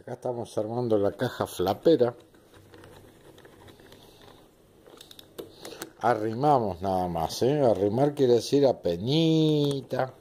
Acá estamos armando la caja flapera. Arrimamos nada más, arrimar quiere decir apenita.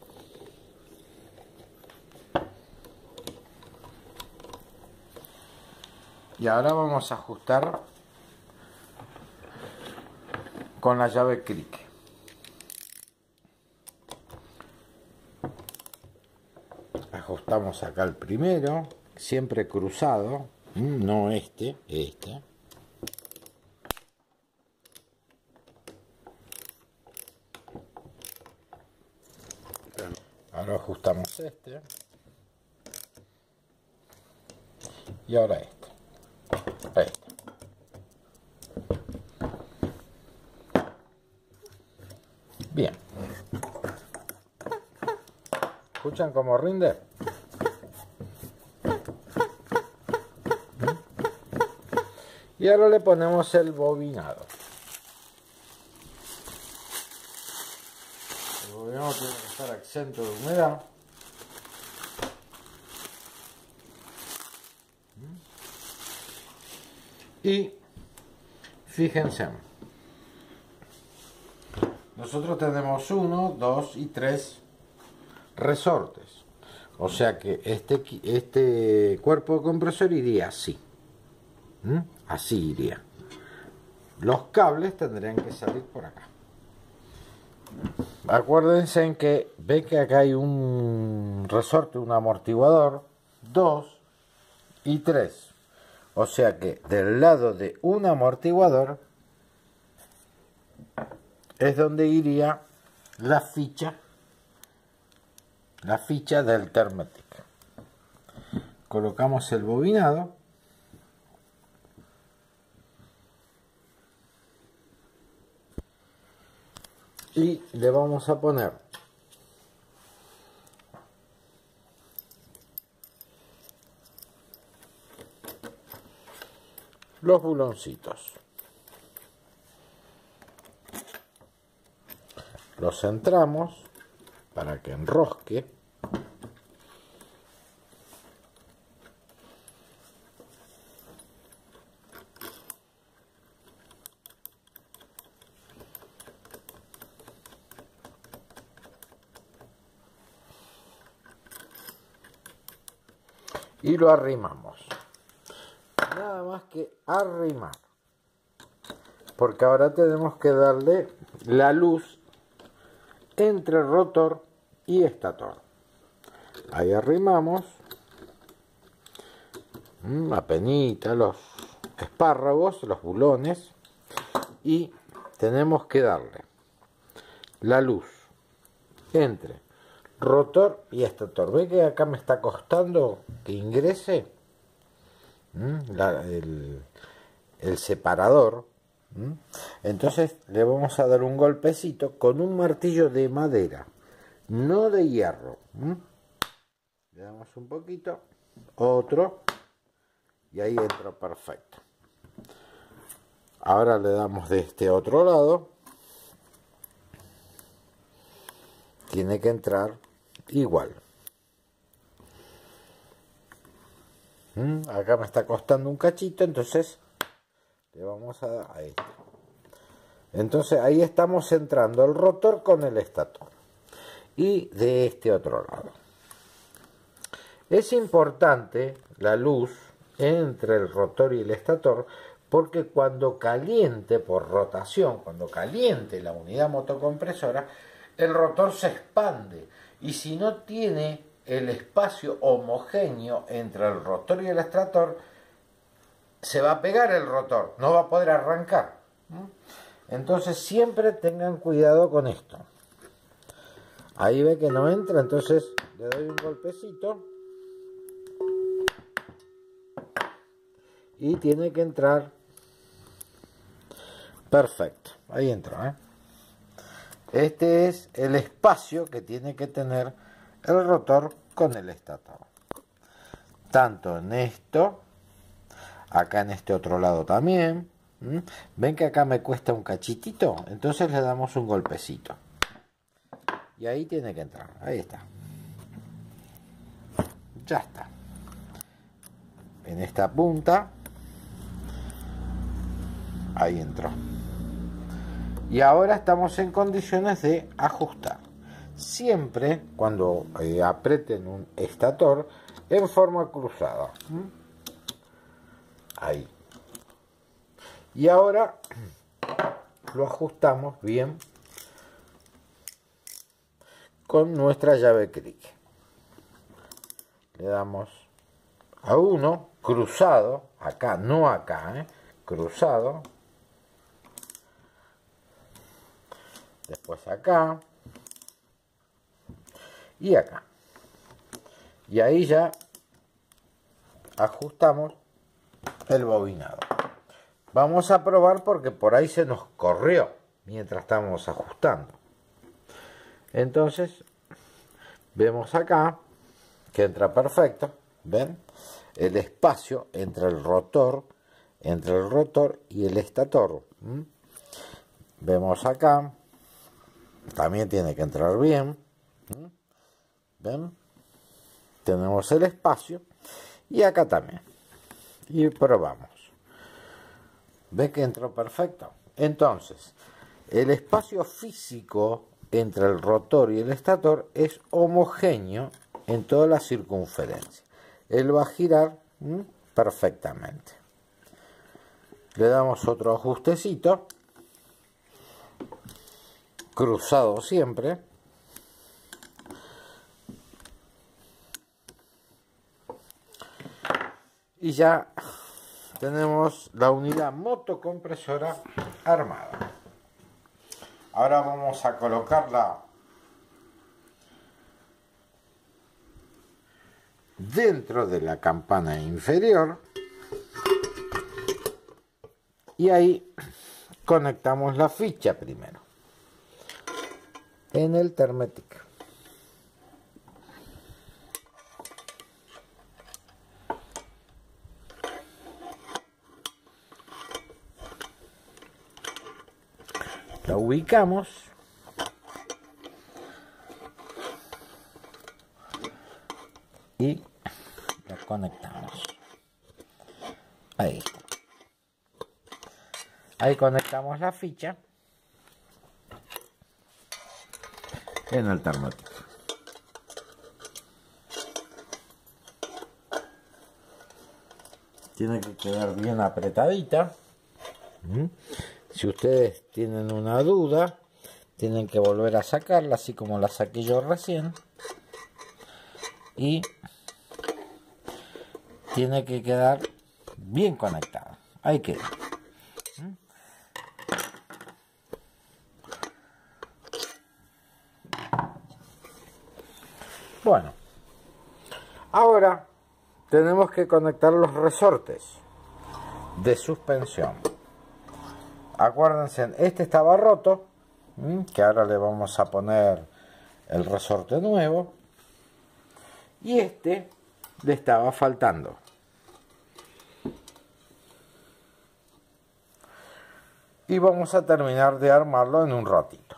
Y ahora vamos a ajustar con la llave crick. Ajustamos acá el primero, siempre cruzado, no este. Ahora ajustamos este. Y ahora este. Bien. ¿Escuchan cómo rinde? Y ahora le ponemos el bobinado. El bobinado tiene que estar exento de humedad. Y fíjense, nosotros tenemos 1, 2 y 3 resortes. O sea que este cuerpo de compresor iría así. Así iría. Los cables tendrían que salir por acá. Acuérdense en que ven que acá hay un resorte, un amortiguador, 2 y 3. O sea que del lado de un amortiguador es donde iría la ficha del Thermatic. Colocamos el bobinado. Y le vamos a poner los buloncitos. Los centramos para que enrosque. Y lo arrimamos. Nada más que arrimar. Porque ahora tenemos que darle la luz entre rotor y estator. Ahí arrimamos. Apenita los espárragos, los bulones. Y tenemos que darle la luz entre rotor y estator. ¿Ve que acá me está costando que ingrese el separador? Entonces le vamos a dar un golpecito con un martillo de madera, no de hierro. Le damos un poquito, otro, y ahí entra perfecto. Ahora le damos de este otro lado. Tiene que entrar igual. Acá me está costando un cachito, entonces le vamos a dar a esto. Entonces ahí estamos centrando el rotor con el estator. Y de este otro lado. Es importante la luz entre el rotor y el estator, porque cuando caliente por rotación, cuando caliente la unidad motocompresora, el rotor se expande, y si no tiene el espacio homogéneo entre el rotor y el estator, se va a pegar el rotor, no va a poder arrancar. Entonces siempre tengan cuidado con esto. Ahí ve que no entra, entonces le doy un golpecito y tiene que entrar perfecto. Ahí entró, Este es el espacio que tiene que tener el rotor con el estator. Tanto en esto, acá en este otro lado también. Ven que acá me cuesta un cachitito, entonces le damos un golpecito. Y ahí tiene que entrar, ahí está. Ya está. en esta punta. Ahí entró. Y ahora estamos en condiciones de ajustar. Siempre cuando aprieten un estator en forma cruzada. Ahí. Y ahora lo ajustamos bien con nuestra llave crick. Le damos a uno cruzado, acá, no acá, cruzado. Después acá. Y acá. Y ahí ya ajustamos el bobinado. Vamos a probar porque por ahí se nos corrió mientras estamos ajustando. Entonces vemos acá que entra perfecto. ¿Ven? El espacio entre el rotor y el estator. Vemos acá. También tiene que entrar bien. ¿Ven? Tenemos el espacio. Y acá también. Y probamos. ¿Ven que entró perfecto? Entonces, el espacio físico entre el rotor y el estator es homogéneo en toda la circunferencia. Él va a girar perfectamente. Le damos otro ajustecito. Cruzado siempre. Y ya tenemos la unidad motocompresora armada. Ahora vamos a colocarla dentro de la campana inferior y ahí conectamos la ficha primero en el Thermetic. La ubicamos y la conectamos. Ahí. Ahí conectamos la ficha en el Thermetic. Tiene que quedar bien apretadita. Si ustedes tienen una duda, tienen que volver a sacarla, así como la saqué yo recién. Y tiene que quedar bien conectada. Ahí queda. Bueno, ahora tenemos que conectar los resortes de suspensión. Acuérdense, este estaba roto, que ahora le vamos a poner el resorte nuevo, y este le estaba faltando. Y vamos a terminar de armarlo en un ratito.